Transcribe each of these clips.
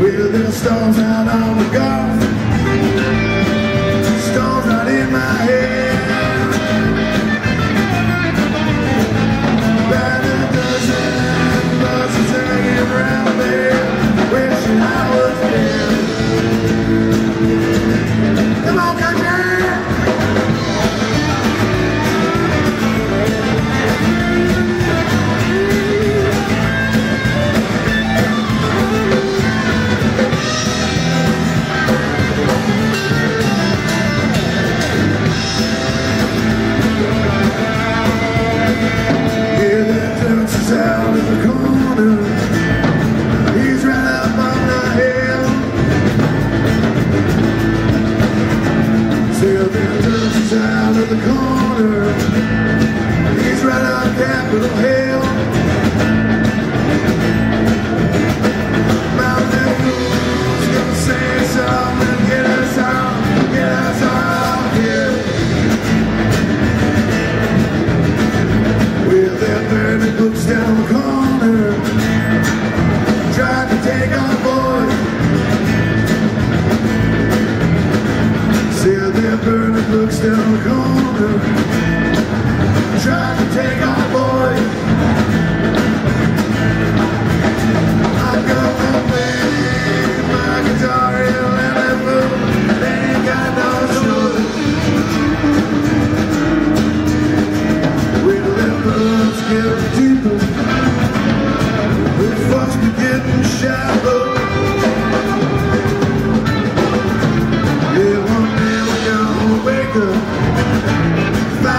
Well, there's storms out on the Gulf, storms out in my head. About a dozen buses hanging around me, wishing I was dead. Come on, country! Out in the corner, he's right up on the hill. Sylvan Turks out of the corner, he's right on Capitol Hill. Mountain Dews gonna say something, get us out here. Well, they're burning books down the corner, trying to take our boys. See, they're burning books down the corner, trying to take our boys. I'm gonna play my guitar and let it move. They ain't got no choice. We'll let bugs get deeper, the fucks be getting shallow. Yeah, one day we're gonna wake up.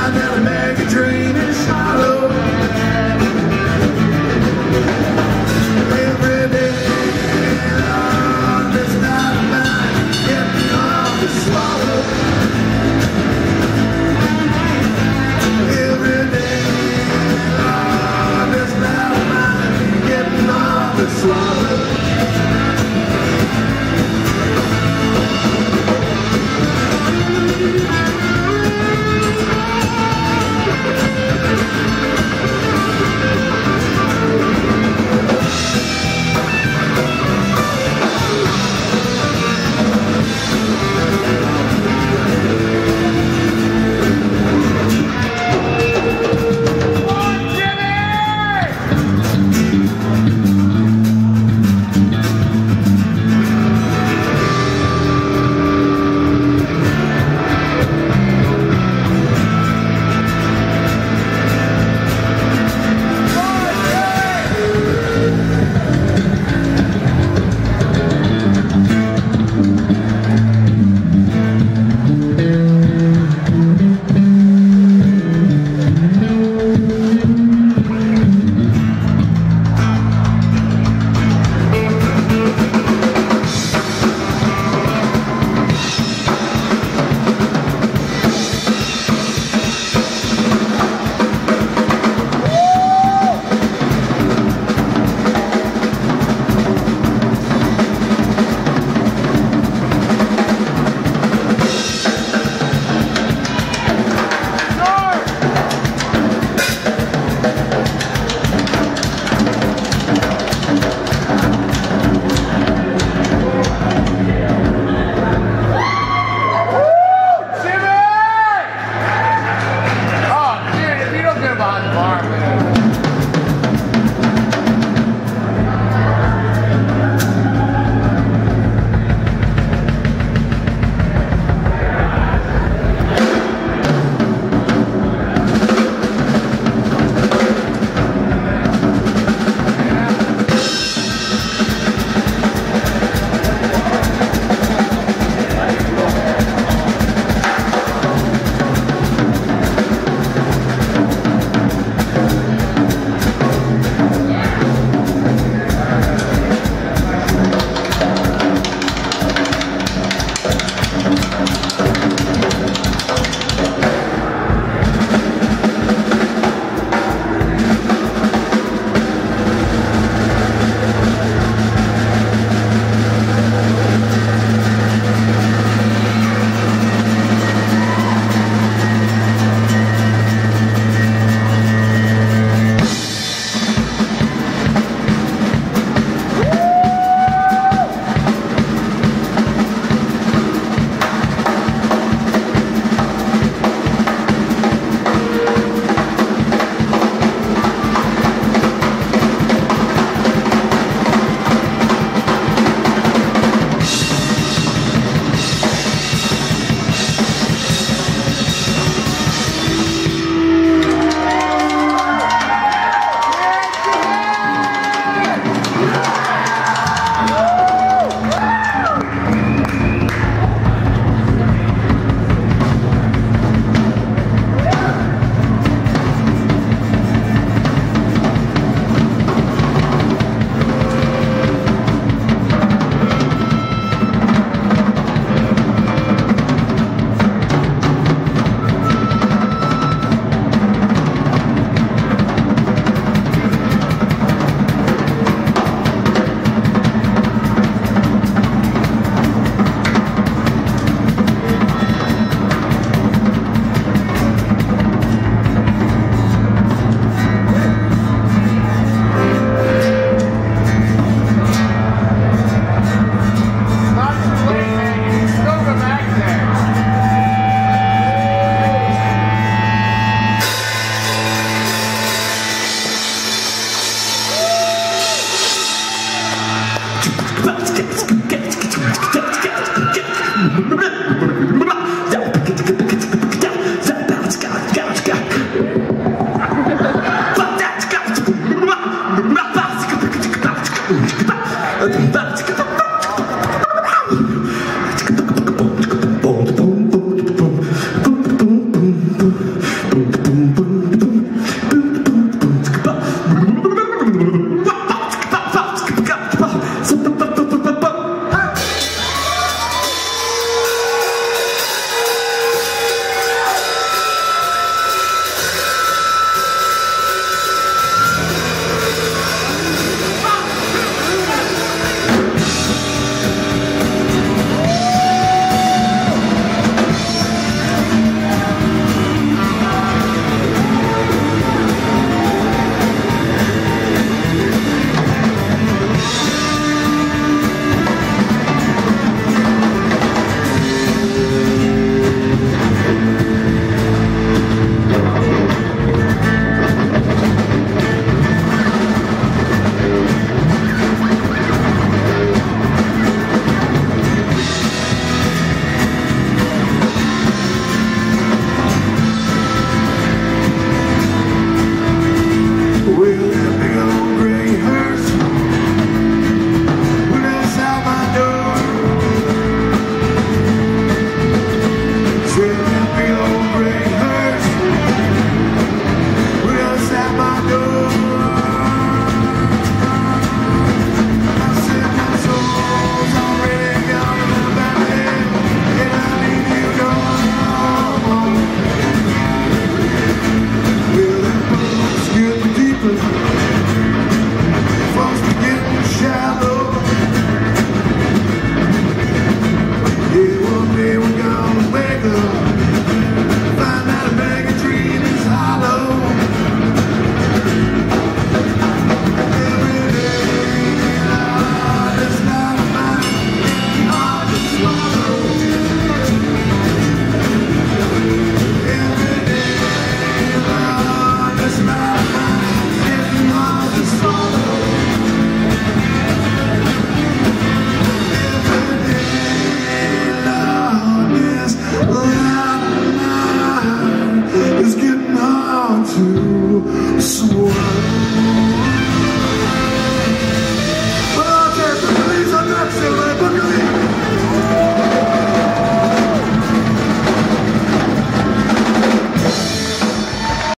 That's